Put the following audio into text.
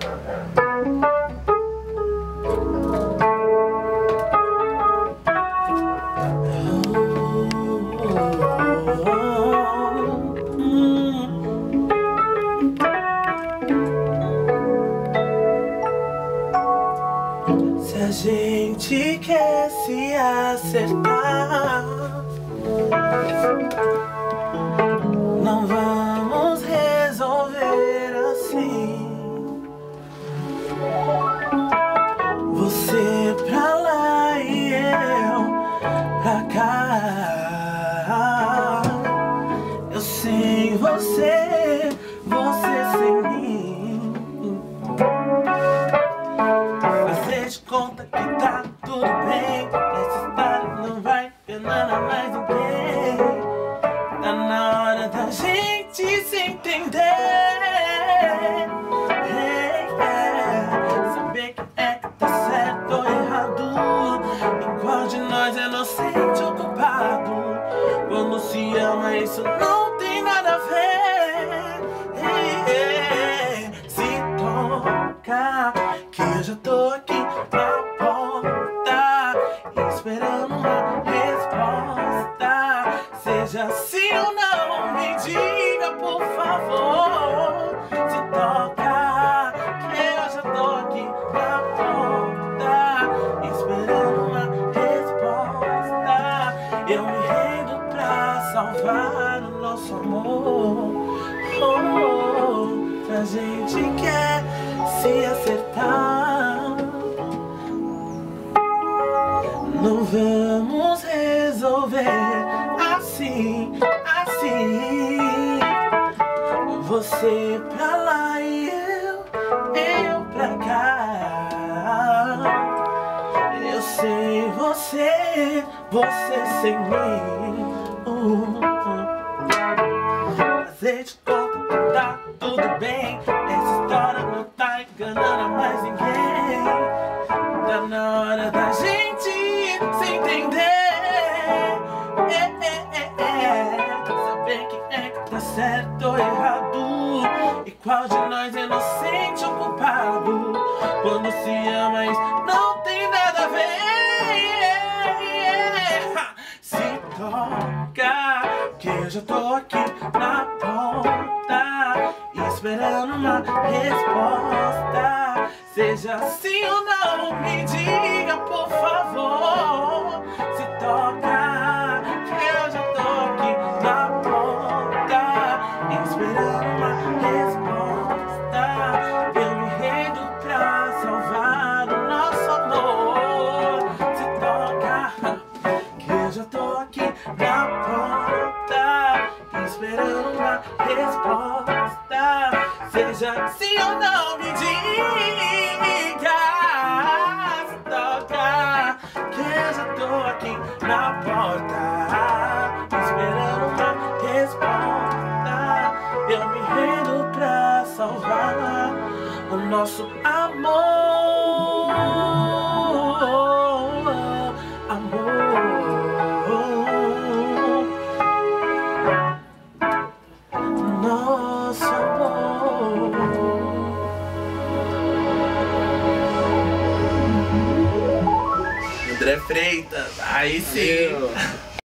Se a gente quer se acertar, não vamos resolver assim. Você pra lá e eu pra cá. Eu sem você, você sem mim. Fazer de conta que tá tudo bem. Essa história não vai enganar mais ninguém. Tá na hora da gente se entender. Saber que é que tá certo ou errado, e qual de nós é inocente ou culpado. Quando se ama isso não tem nada a ver. Se toca, que eu já tô aqui na porta, esperando uma resposta. Seja sim ou não, me diga por favor. Se toca, que eu já tô aqui na porta, esperando uma resposta. Eu me rendo pra salvar o nosso amor. Se a gente quer se acertar, não vamos resolver assim, assim. Você pra lá e eu pra cá. Eu sem você, você sem mim. Fazer de conta que tá tudo bem. Essa história não tá enganando mais ninguém. Tá na hora da gente se entender. Saber quem é que tá certo ou errado, e qual de nós é inocente ou culpado. Quando se ama isso não tem nada a ver. Se toca, que eu já tô aqui na porta, esperando uma resposta. Seja sim ou não, me diga por favor. Se toca, que eu já tô aqui na porta, esperando uma resposta. Eu me rendo pra salvar o nosso amor. Se toca, que eu já tô aqui na porta, esperando uma resposta. Seja sim ou não, me diga. Se toca, que eu já tô aqui na porta, esperando uma resposta. Eu me rendo pra salvar o nosso amor. Nosso amor. André Freitas, aí sim.